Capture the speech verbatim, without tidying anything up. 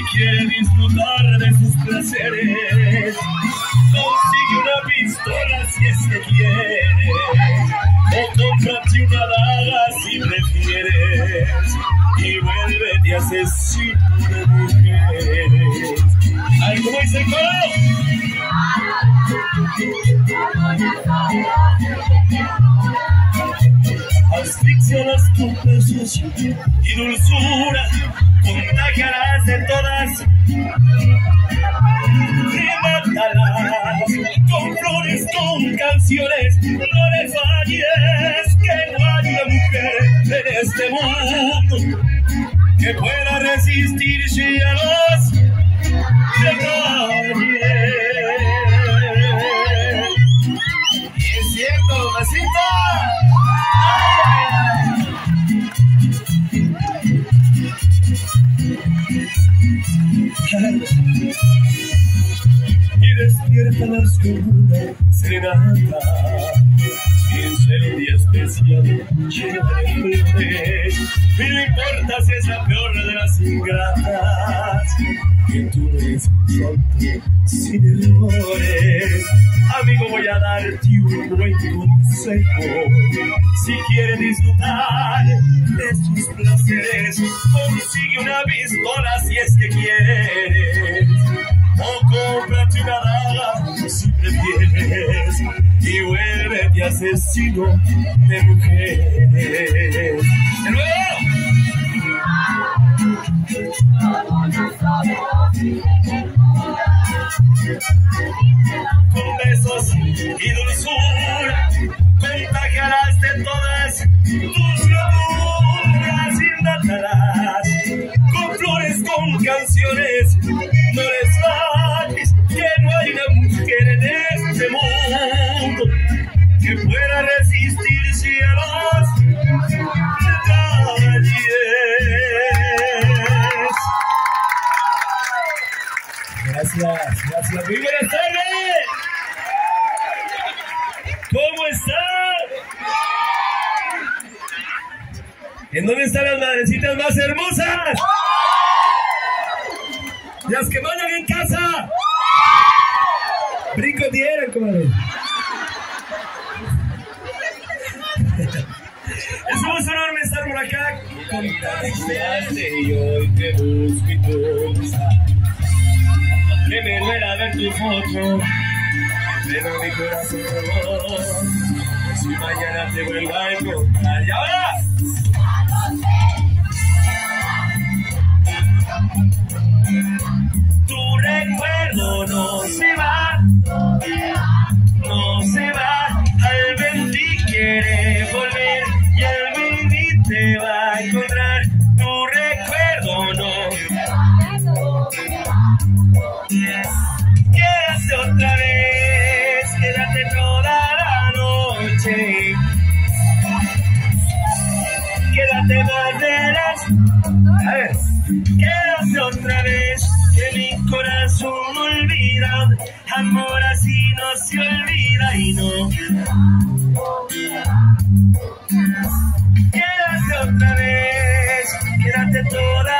quiere disfrutar de sus placeres, consigue una pistola si es que quiere, o cómprate una daga si prefieres, y vuélvete asesino de mujeres. Ay, ¿cómo dice el coro? Asfixiarás con besos y dulzura, contagiarás de todas y matarás con flores, con canciones. No le falles, que no hay una mujer en este mundo que pueda resistirse a los detalles. Y es cierto, mamacita. Y despiértalas con una serenata, sin ser un día especial lleno de flores. Y no importa si es la peor de las ingratas, que tú eres santo sin errores. Amigo, voy a darte un buen consejo. Si quieres disfrutar de sus placeres, consigue una pistola si es que quieres, o cómprate una daga si prefieres, y vuélvete asesino de mujeres. ¡De nuevo! Con besos y dulzura, contagiarás de todas tus locuras y matarás con flores, con canciones. No les falles, que no hay una mujer en este mundo que pueda resistirse a los detalles. Gracias, gracias. Muy buenas tardes. ¿Cómo están? ¿En dónde están las madrecitas más hermosas? Las que mandan en casa. Brinco dieron, comadre. Es un enorme estar por acá con ustedes. Y hoy te busco y tú estás. Que me duela ver tu foto, pero mi corazón robó. Si mañana te vuelvo a encontrar. ¡Y ahora! Tu recuerdo no se va, no se va. Al Bendy quiere volver y al Bendy te va a encontrar. Tu recuerdo no. Quédate otra vez, quédate toda la noche. Quédate más de las... A ver. Quédate otra vez, que mi corazón no olvida. Amor así no se olvida y no. Quédate otra vez, quédate toda